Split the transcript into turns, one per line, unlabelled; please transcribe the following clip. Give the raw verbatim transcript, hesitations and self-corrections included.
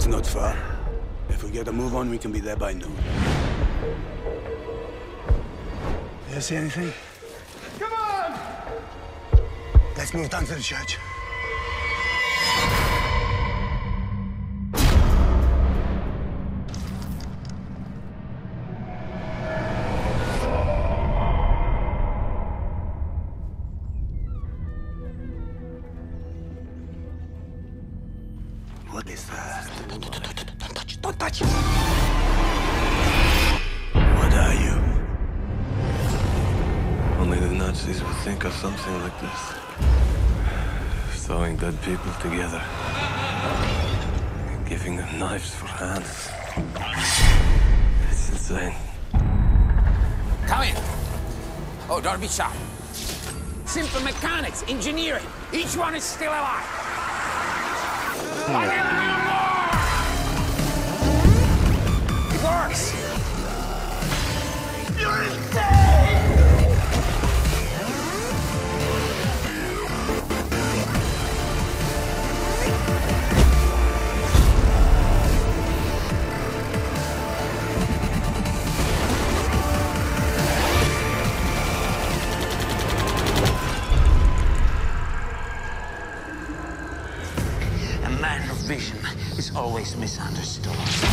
It's not far. If we get a move on, we can be there by noon. You see anything?
Come on!
Let's move down to the church. What is that? Don't, don't, don't, don't, don't touch it! Don't touch it! What are you?
Only the Nazis would think of something like this. Throwing dead people together. Giving them knives for hands. It's insane.
Come in. Oh, don't be shy. Simple mechanics, engineering. Each one is still alive. It works! You're insane! A man of vision is always misunderstood.